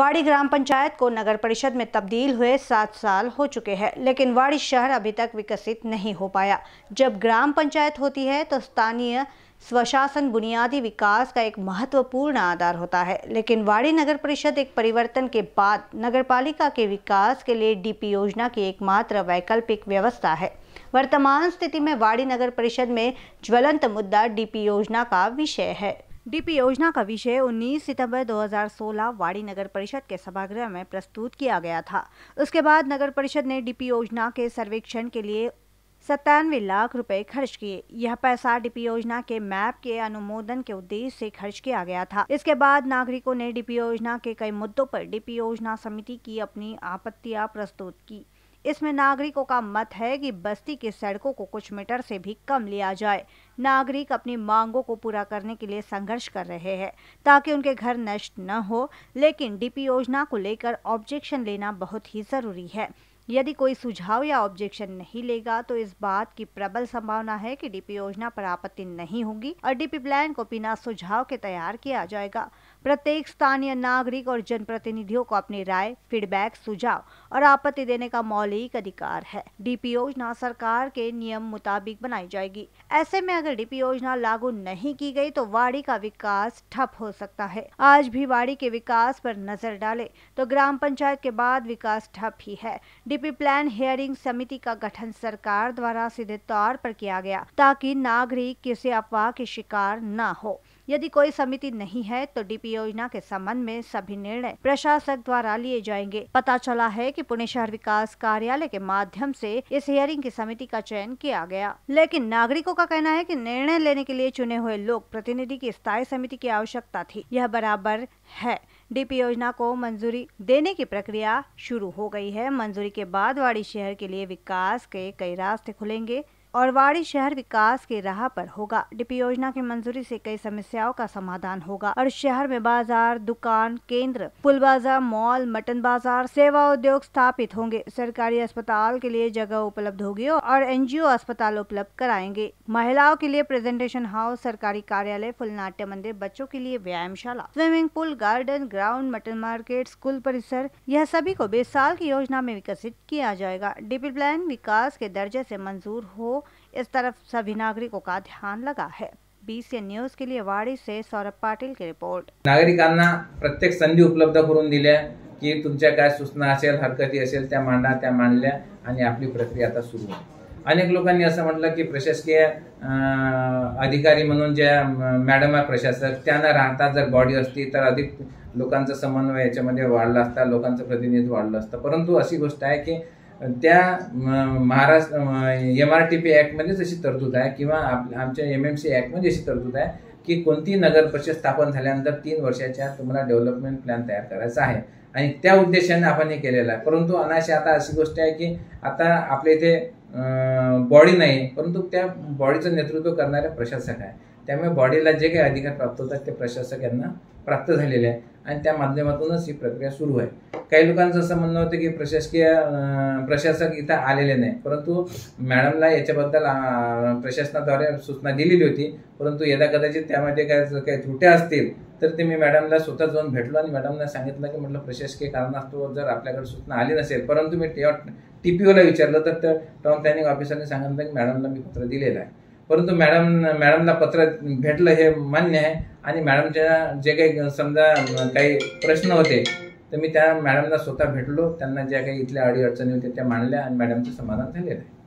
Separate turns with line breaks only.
वाड़ी ग्राम पंचायत को नगर परिषद में तब्दील हुए 7 साल हो चुके हैं, लेकिन वाड़ी शहर अभी तक विकसित नहीं हो पाया। जब ग्राम पंचायत होती है तो स्थानीय स्वशासन बुनियादी विकास का एक महत्वपूर्ण आधार होता है, लेकिन वाड़ी नगर परिषद एक परिवर्तन के बाद नगरपालिका के विकास के लिए डीपी योजना की एकमात्र वैकल्पिक व्यवस्था है। वर्तमान स्थिति में वाड़ी नगर परिषद में ज्वलंत मुद्दा डीपी योजना का विषय है। डीपी योजना का विषय 19 सितंबर 2016 वाड़ी नगर परिषद के सभागृह में प्रस्तुत किया गया था। उसके बाद नगर परिषद ने डीपी योजना के सर्वेक्षण के लिए 97 लाख रुपए खर्च किए। यह पैसा डीपी योजना के मैप के अनुमोदन के उद्देश्य से खर्च किया गया था। इसके बाद नागरिकों ने डीपी योजना के कई मुद्दों पर डीपी योजना समिति की अपनी आपत्तियां प्रस्तुत की। इसमें नागरिकों का मत है कि बस्ती की सड़कों को कुछ मीटर से भी कम लिया जाए। नागरिक अपनी मांगों को पूरा करने के लिए संघर्ष कर रहे हैं ताकि उनके घर नष्ट न हो, लेकिन डीपी योजना को लेकर ऑब्जेक्शन लेना बहुत ही जरूरी है। यदि कोई सुझाव या ऑब्जेक्शन नहीं लेगा तो इस बात की प्रबल संभावना है कि डीपी योजना पर आपत्ति नहीं होगी और डीपी प्लान को बिना सुझाव के तैयार किया जाएगा। प्रत्येक स्थानीय नागरिक और जनप्रतिनिधियों को अपनी राय, फीडबैक, सुझाव और आपत्ति देने का मौलिक अधिकार है। डीपी योजना सरकार के नियम मुताबिक बनाई जाएगी। ऐसे में अगर डीपी योजना लागू नहीं की गई तो वाड़ी का विकास ठप हो सकता है। आज भी वाड़ी के विकास पर नजर डालें तो ग्राम पंचायत के बाद विकास ठप ही है। डीपी प्लान हियरिंग समिति का गठन सरकार द्वारा सीधे तौर पर किया गया ताकि नागरिक किसी अफवाह के शिकार न हो। यदि कोई समिति नहीं है तो डीपी योजना के संबंध में सभी निर्णय प्रशासक द्वारा लिए जाएंगे। पता चला है कि पुणे शहर विकास कार्यालय के माध्यम से इस हियरिंग की समिति का चयन किया गया, लेकिन नागरिकों का कहना है कि निर्णय लेने के लिए चुने हुए लोक प्रतिनिधि की स्थायी समिति की आवश्यकता थी। यह बराबर है। डीपी योजना को मंजूरी देने की प्रक्रिया शुरू हो गई है। मंजूरी के बाद वाड़ी शहर के लिए विकास के कई रास्ते खुलेंगे और वाड़ी शहर विकास की राह पर होगा। डीपी योजना की मंजूरी से कई समस्याओं का समाधान होगा और शहर में बाजार, दुकान, केंद्र, पुल बाजार, मॉल, मटन बाजार, सेवा उद्योग स्थापित होंगे। सरकारी अस्पताल के लिए जगह उपलब्ध होगी और एनजीओ अस्पताल उपलब्ध कराएंगे। महिलाओं के लिए प्रेजेंटेशन हाउस, सरकारी कार्यालय, फुल नाट्य मंदिर, बच्चों के लिए व्यायामशाला, swimming pool, garden, ground, mutton market, school परिसर, यह सभी को 20 साल की योजना में विकसित किया जाएगा। डीपी प्लान विकास के दर्जे से मंजूर हो, इस तरफ सभी नागरिकों का ध्यान लगा है। BCN न्यूज के लिए वाड़ी से सौरभ पाटील की रिपोर्ट।
नागरिकांना प्रत्येक संधी उपलब्ध करून दिल्या की तुमच्या काय सूचना असेल, हरकती असेल त्या मांडा, त्या मांडल्या आणि आपली प्रक्रिया आता सुरू आहे। अनेक लोकांनी असं म्हटलं की प्रशासकीय अधिकारी म्हणून ज्या मॅडम आहे प्रशासक त्यांना राहता जर बॉडी असती तर अधिक लोकांचा समन्वय याच्यामध्ये वाढला असता, लोकांचं प्रतिनिधित्व वाढलं असतं। परंतु अशी गोष्ट आहे की त्या महाराष्ट्र MRTP ऍक्ट मध्ये जशी तरतूद आहे किंवा आमच्या MMC ऍक्ट मध्ये जशी तरतूद आहे की कोणती नगर परिषद स्थापन झाल्यानंतर 3 वर्षाच्या तुम्हाला डेव्हलपमेंट प्लॅन तयार करायचा आहे आणि त्या उद्देशाने आपण हे केलेलं आहे। परंतु अनाशी आता अशी गोष्ट आहे की आता आपल्या इथे बॉडी नाही, परंतु त्या बॉडीचं नेतृत्व करणारे प्रशासक आहे। त्यामुळे बॉडीला जे काही अधिकार प्राप्त होतात ते प्रशासक यांना प्राप्त झालेले आहे आणि त्या माध्यमातूनच ही प्रक्रिया सुरू आहे। काही लोकांचं असं म्हणणं होतं की प्रशासक इथं आलेले नाही, परंतु मॅडमला याच्याबद्दल प्रशासनाद्वारे सूचना दिलेली होती, परंतु यदा कदाचित त्यामध्ये काही त्रुट्या असतील तर ते मी मॅडमला स्वतः जाऊन भेटलो आणि मॅडमला सांगितलं की म्हटलं प्रशासकीय कारणास्तव जर आपल्याकडे सूचना आली नसेल, परंतु मी TPOला विचारलं तर टाउन प्लॅनिंग ऑफिसरने सांगितलं की मॅडमला मी पत्र दिलेलं आहे। परंतु मॅडमला पत्र भेटलं हे मान्य आहे आणि मॅडमच्या जे काही समजा काही प्रश्न होते तर मी त्या मॅडमला स्वतः भेटलो, त्यांना ज्या काही इथल्या अडीअडचणी होत्या त्या मांडल्या आणि मॅडमचं समाधान झालेलं आहे।